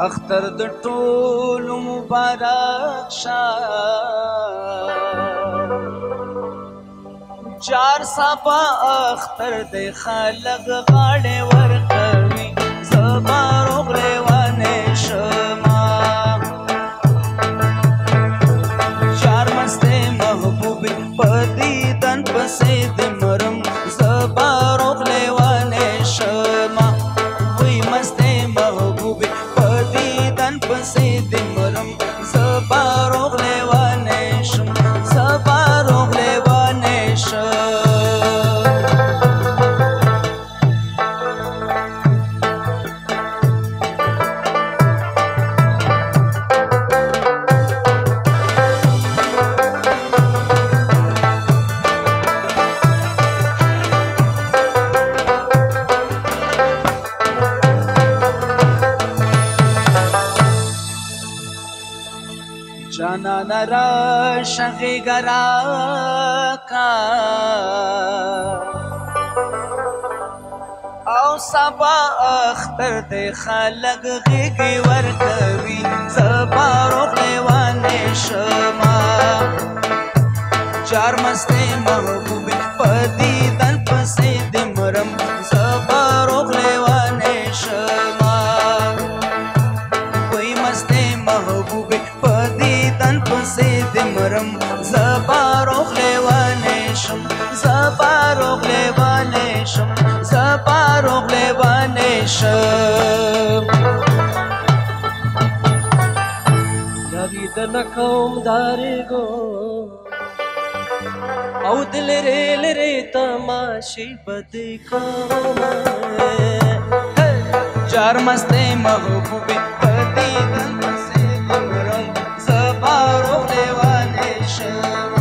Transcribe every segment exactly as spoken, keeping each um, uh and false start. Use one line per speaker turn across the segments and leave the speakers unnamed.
اختر د ټولو مبارک شه چار صفا اختر د خلق غاړې ورکوي زما روغ لیوانې شما چار مستې محبوبې په دیدن پسې د مرم زما روغ لیوانې شما وی مستې محبوبې په دیدن پسې د مرم زما روغ لیوانې شم زما روغ لیوانې شم جانانا را شغی گرا کا او سبا اختر دے خلق غیگی ورکوی زبا روغ لیوانې شما چار مستی محبوبی په دیدن پسې د مرم زبا روغ لیوانې شما وی مستی محبوبی پسې د مرم زبا روغ لیوانې شم زبا روغ لیوانې شم زبا روغ لیوانې شم
یاري د نکوم دارېږو او د لرې لرې تماشې بدې کوم
چار مستې محبوبې په دیدن پسې د مرم زبا روغ لیوانې شم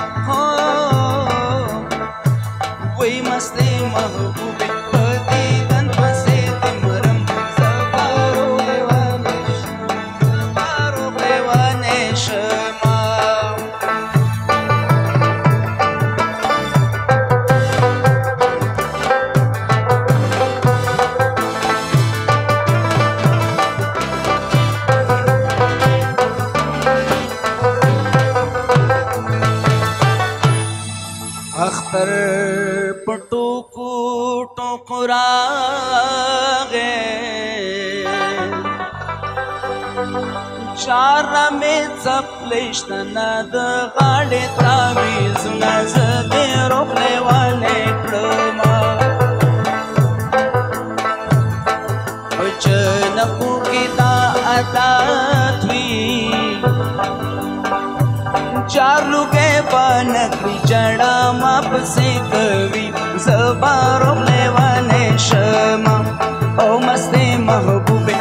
وی مستې محبوبې په دیدن پسې د مرم زبا روغ لیوانې شم زبا روغ لیوانې شم اختر پټو کو ټوکو راغې چار مې څپلېشتنه د غاړې تاویزونه زه دې روغ لیوانې کړمه په جنکو کې دا عادت وي چار لوګې بنکړي جړه ما پسې کوي زبا روغ لیوانې شم او مستې محبوبې